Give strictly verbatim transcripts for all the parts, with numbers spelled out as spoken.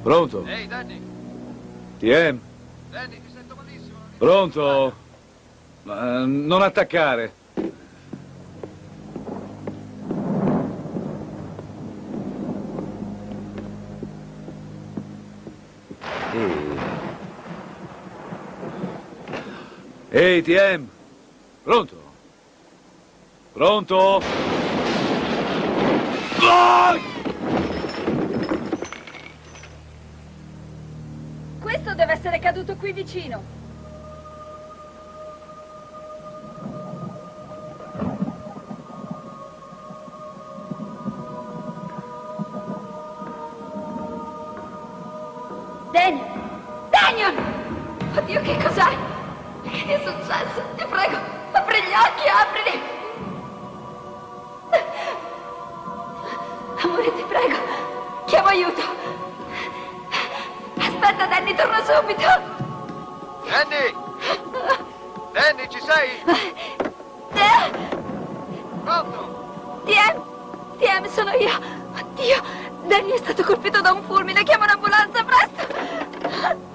Pronto? Ehi, Danny. T M? Danny, ti sento malissimo. Pronto? Uh, non attaccare. Ehi, T M? Pronto? Pronto? Ah! Questo deve essere caduto qui vicino. Daniel! Daniel! Oddio, che cos'è? Che è successo? Ti prego, apri gli occhi, aprili! Amore, ti prego, chiamo aiuto! Aspetta, Danny, torno subito! Danny! Danny, ci sei? Pronto? T M! T M, sono io! Oddio! Danny è stato colpito da un fulmine, chiama un'ambulanza, presto!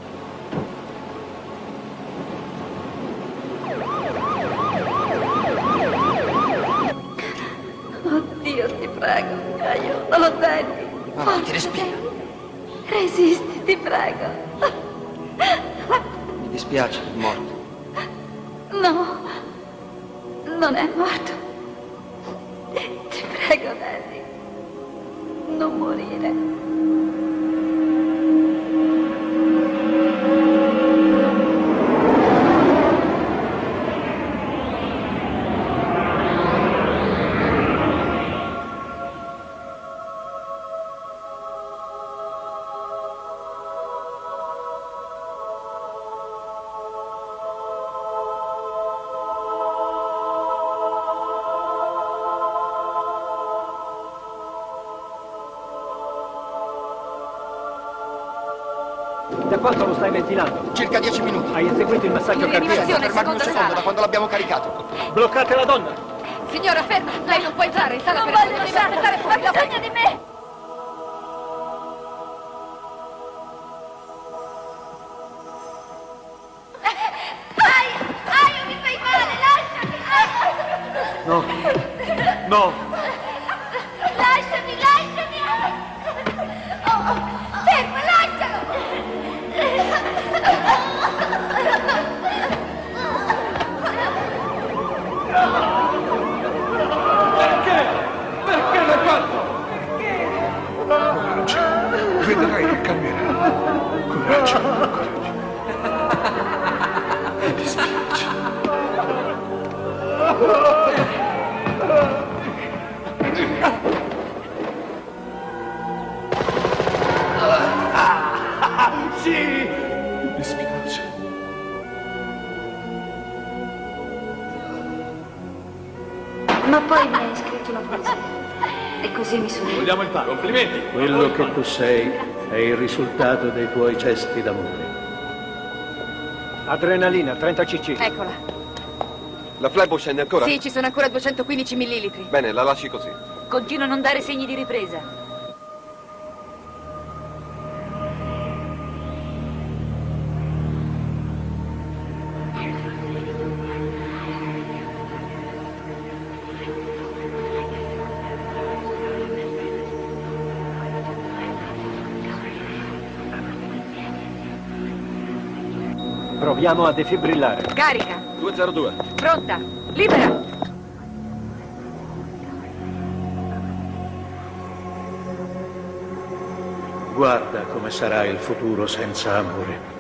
Oddio, ti prego, aiutalo, Danny. Avanti, respira. Resisti, ti prego. Mi dispiace, è morto. No, non è morto. Ti prego, Danny, non morire. Da quanto lo stai ventilando? Circa dieci minuti. Hai eseguito il massaggio cardiaco? Fermarmi un secondo, da quando l'abbiamo caricato. Bloccate la donna! Signora, ferma! Lei non può entrare in sala per voglio lasciarla, aspettare fuori. ha bisogno di me! Ai! Ai, mi fai male, lasciami! No! No! Lasciami, lasciami! Oh, fermo, lascialo! Perché? Perché l'hai fatto? Coraggio, vedrai che cambierà. Coraggio, coraggio. Mi dispiace. Sì! Mi dispiace. Ma poi mi hai scritto una poesia. E così mi sono... Vogliamo il paro. Complimenti. Quello che tu sei è il risultato dei tuoi gesti d'amore. Adrenalina, trenta cc. Eccola. La flebo scende ancora? Sì, ci sono ancora duecentoquindici millilitri. Bene, la lasci così. Continua a non dare segni di ripresa. Proviamo a defibrillare. Carica. duecentodue. Pronta. Libera. Guarda come sarà il futuro senza amore.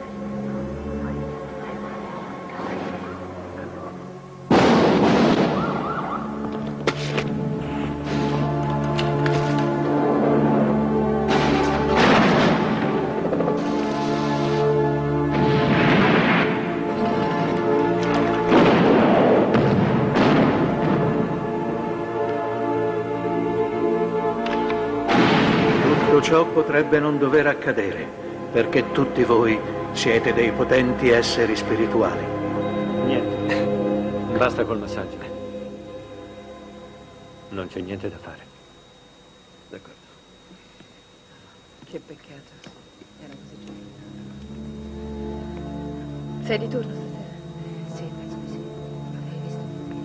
Tutto ciò potrebbe non dover accadere, perché tutti voi siete dei potenti esseri spirituali. Niente, basta col massaggio. Non c'è niente da fare. D'accordo. Che peccato. Sei di turno stasera? Sì, penso di sì. Hai visto?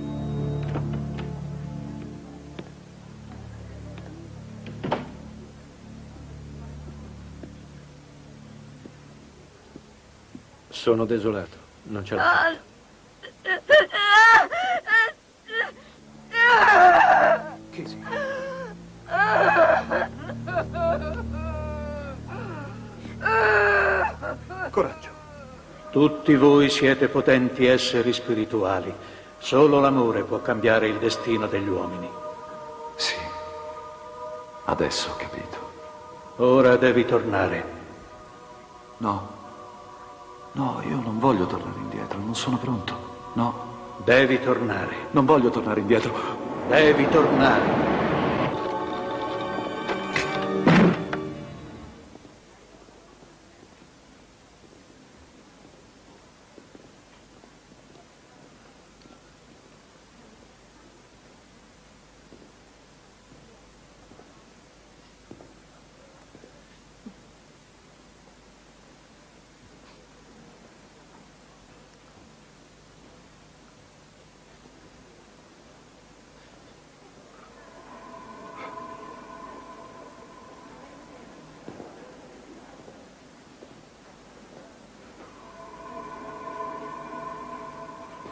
Sono desolato. Non ce la faccio. Casey. Coraggio. Tutti voi siete potenti esseri spirituali. Solo l'amore può cambiare il destino degli uomini. Sì. Adesso ho capito. Ora devi tornare. No. No, io non voglio tornare indietro. Non sono pronto. No. Devi tornare. Non voglio tornare indietro. Devi tornare.